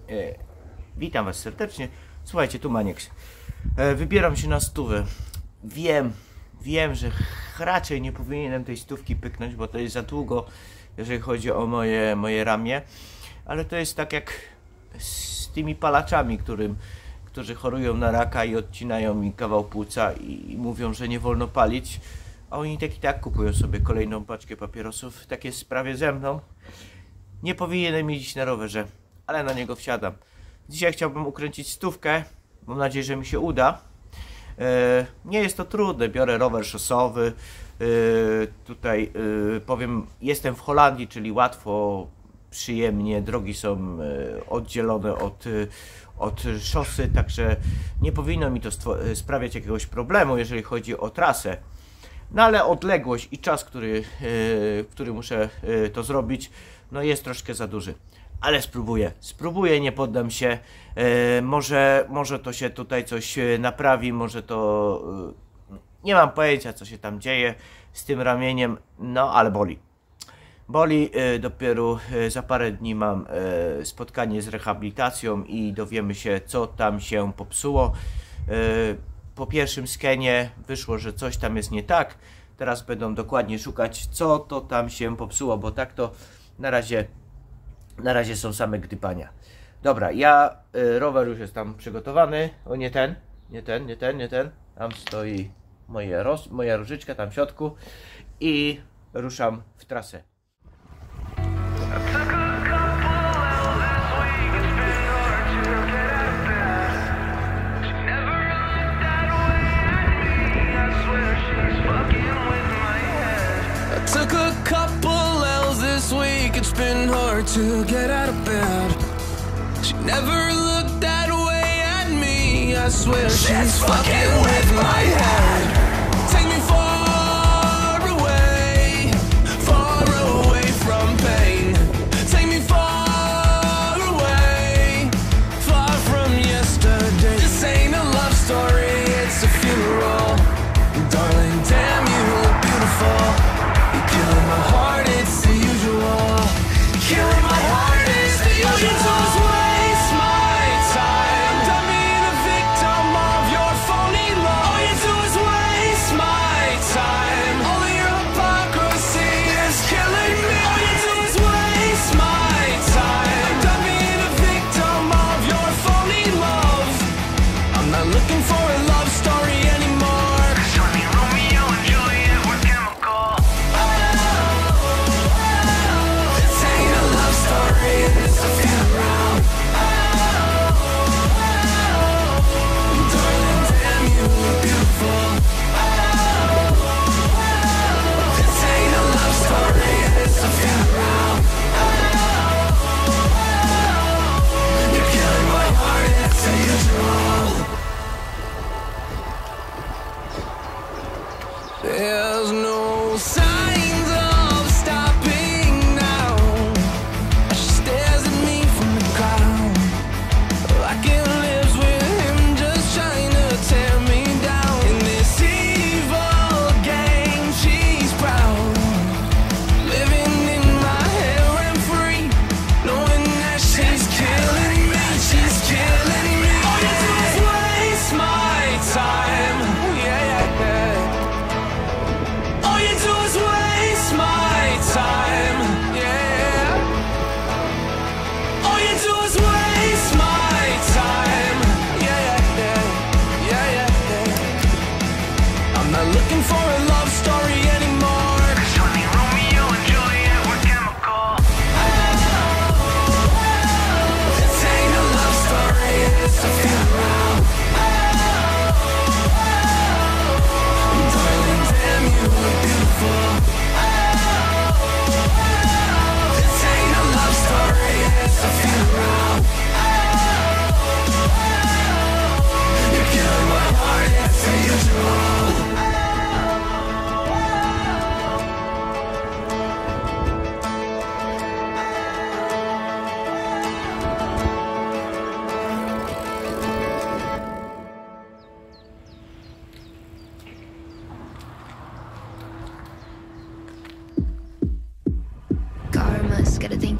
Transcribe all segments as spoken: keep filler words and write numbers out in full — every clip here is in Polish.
E, witam was serdecznie. Słuchajcie, tu Manieks. E, wybieram się na stówę. Wiem, wiem, że raczej nie powinienem tej stówki pyknąć, bo to jest za długo, jeżeli chodzi o moje, moje ramię. Ale to jest tak jak z tymi palaczami, którym, którzy chorują na raka i odcinają mi kawał płuca i, i mówią, że nie wolno palić. A oni tak i tak kupują sobie kolejną paczkę papierosów. Tak jest prawie ze mną. Nie powinienem jeździć na rowerze, ale na niego wsiadam. Dzisiaj chciałbym ukręcić stówkę. Mam nadzieję, że mi się uda. E, nie jest to trudne. Biorę rower szosowy. E, tutaj e, powiem, jestem w Holandii, czyli łatwo, przyjemnie. Drogi są e, oddzielone od, e, od szosy, także nie powinno mi to sprawiać jakiegoś problemu, jeżeli chodzi o trasę. No ale odległość i czas, który, yy, który muszę yy, to zrobić, no jest troszkę za duży. Ale spróbuję, spróbuję, nie poddam się. Yy, może, może to się tutaj coś naprawi, może to... Yy, nie mam pojęcia, co się tam dzieje z tym ramieniem, no ale boli. Boli, yy, dopiero yy, za parę dni mam yy, spotkanie z rehabilitacją i dowiemy się, co tam się popsuło. Yy, Po pierwszym skenie wyszło, że coś tam jest nie tak. Teraz będą dokładnie szukać, co to tam się popsuło, bo tak to na razie, na razie są same gdypania. Dobra, ja y, rower już jest tam przygotowany. O, nie ten, nie ten, nie ten, nie ten. Tam stoi moje roz, moja różyczka tam w środku i ruszam w trasę. Took a couple L's this week, it's been hard to get out of bed. She never looked that way at me, I swear she's fucking with my head. Take me far away, far away from pain. Take me far away, far from yesterday. This ain't a love story, it's a funeral. Darling, damn, you look beautiful. Killing my heart, it's the usual. Killing my heart is the usual. All you do is waste my time. Done being a victim of your phony love. All you do is waste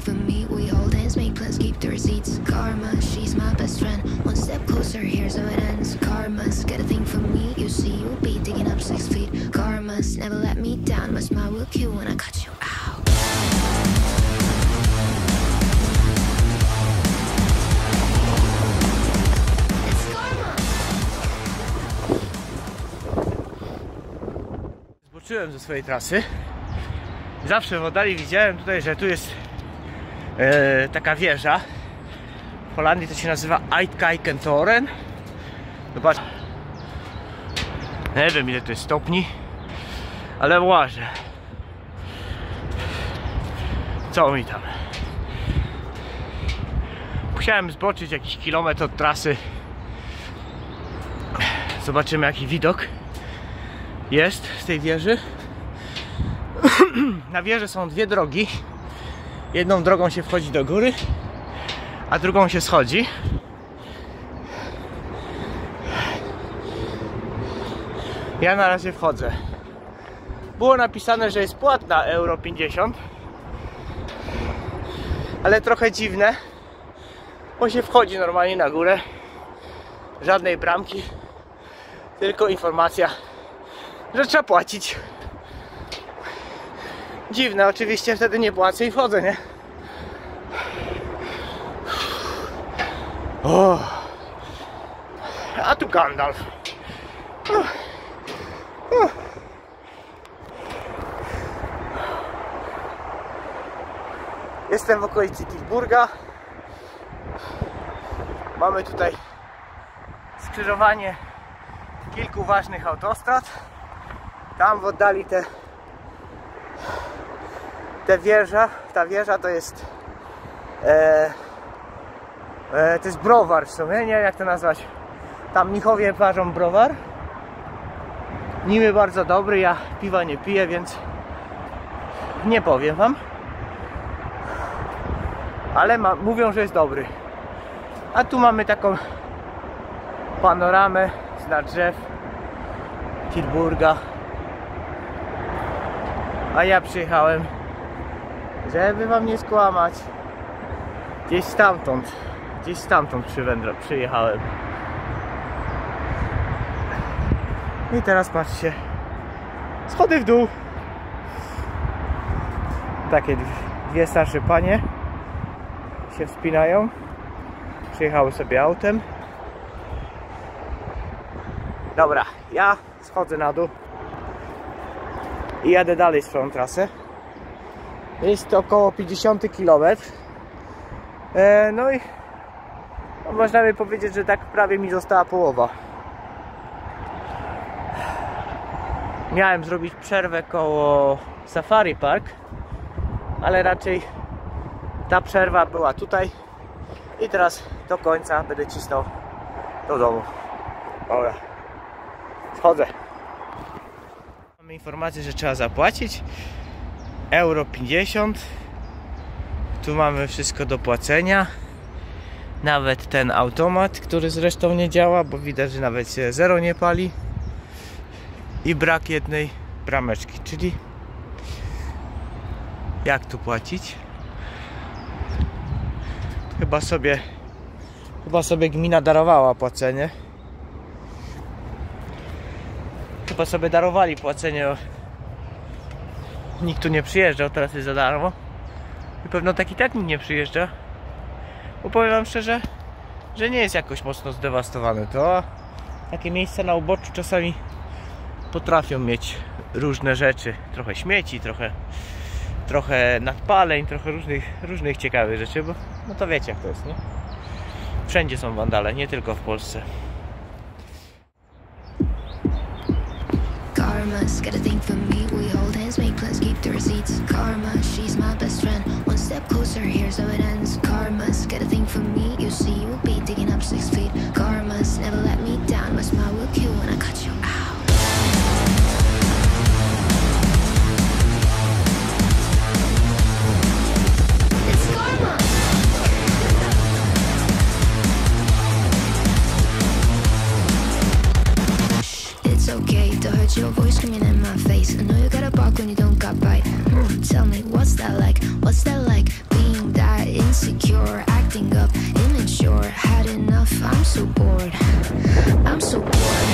from me. We hold hands, make plans, keep the receipts. Karma, she's my best friend. One step closer, here's how it ends. Karma's got a thing for me. You see, you'll be digging up six feet. Karma's never let me down. My smile will kill when I cut you out. It's karma. Zboczyłem ze swojej trasy. Zawsze w oddali widziałem tutaj, że tu jest e, taka wieża. W Holandii to się nazywa Uitkijkentoren. Zobacz. Nie wiem ile to jest stopni, ale łażę. Co mi tam? Musiałem zboczyć jakiś kilometr od trasy. Zobaczymy jaki widok jest z tej wieży. Na wieży są dwie drogi. Jedną drogą się wchodzi do góry, a drugą się schodzi. Ja na razie wchodzę. Było napisane, że jest płatna euro pięćdziesiąt, ale trochę dziwne, bo się wchodzi normalnie na górę. Żadnej bramki, tylko informacja, że trzeba płacić. Dziwne, oczywiście wtedy nie płacę i wchodzę, nie? O, a tu Gandalf. O, o. Jestem w okolicy Tilburga. Mamy tutaj skrzyżowanie kilku ważnych autostrad. Tam w oddali te te wieża, ta wieża to jest e, e, to jest browar w sumie, nie wiem jak to nazwać. Tam Mnichowie parzą browar. Niby bardzo dobry, ja piwa nie piję, więc nie powiem wam. Ale ma, mówią, że jest dobry. A tu mamy taką panoramę z nad drzew Tilburga. A ja przyjechałem, żeby wam nie skłamać, gdzieś stamtąd, gdzieś stamtąd przyjechałem. I teraz patrzcie, schody w dół. Takie dwie starsze panie się wspinają. Przyjechały sobie autem. Dobra, ja schodzę na dół i jadę dalej swoją trasę. Jest to około pięćdziesiąt kilometrów. e, No i no, można by powiedzieć, że tak prawie mi została połowa. Miałem zrobić przerwę koło Safari Park, ale raczej ta przerwa była tutaj. I teraz do końca będę cisnął do domu. Dobra, schodzę. Mamy informację, że trzeba zapłacić euro pięćdziesiąt. Tu mamy wszystko do płacenia. Nawet ten automat, który zresztą nie działa, bo widać, że nawet się zero nie pali. I brak jednej brameczki, czyli jak tu płacić? Chyba sobie Chyba sobie gmina darowała płacenie. Chyba sobie darowali płacenie. Nikt tu nie przyjeżdżał, teraz jest za darmo. I pewno taki tak nikt nie przyjeżdża. Bo powiem wam szczerze, że nie jest jakoś mocno zdewastowane. To takie miejsca na uboczu czasami potrafią mieć różne rzeczy. Trochę śmieci, trochę trochę nadpaleń, trochę różnych, różnych ciekawych rzeczy, bo no to wiecie jak to jest, nie? Wszędzie są wandale, nie tylko w Polsce. Karma's got a thing for me. We hold hands, make plans, keep the receipts. Karma, she's my best friend. One step closer, here's how it ends. Karma's got a thing for me. You see, you'll be digging up six feet. Karma's never let me down. My smile will kill when I cut you out. It's karma. It's okay to hurt your voice screaming in my face. I know you gotta bark when you don't got bite. Mm, tell me, what's that like? What's that like? Being down insecure, acting up, immature. Had enough, I'm so bored. I'm so bored.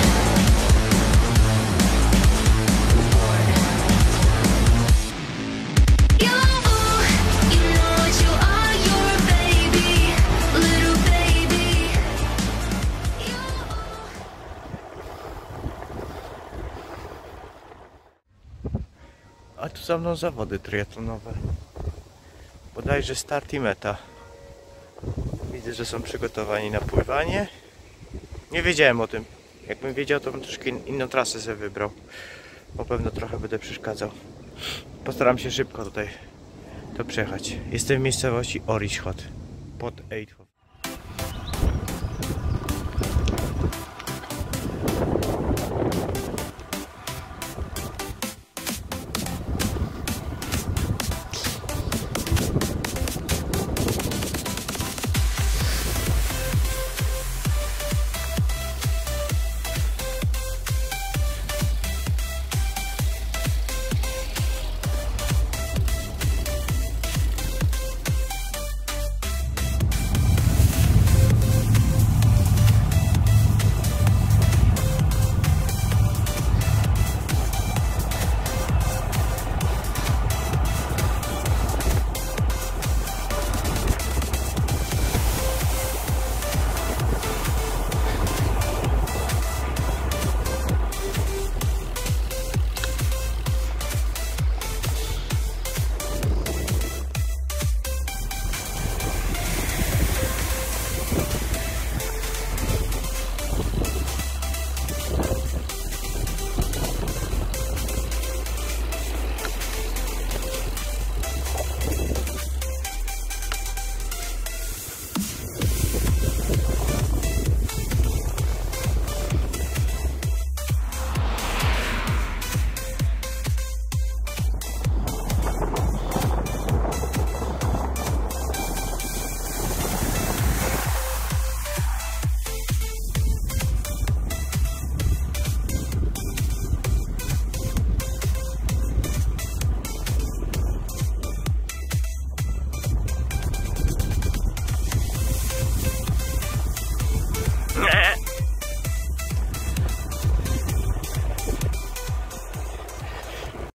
You, you know what you are, you're a baby, little baby. You. A tu za mną zawody triatlonowe. Bodajże start i meta. Widzę, że są przygotowani na pływanie. Nie wiedziałem o tym. Jakbym wiedział, to bym troszkę inną trasę sobie wybrał. Bo pewno trochę będę przeszkadzał. Postaram się szybko tutaj to przejechać. Jestem w miejscowości Orischot pod Eidhof.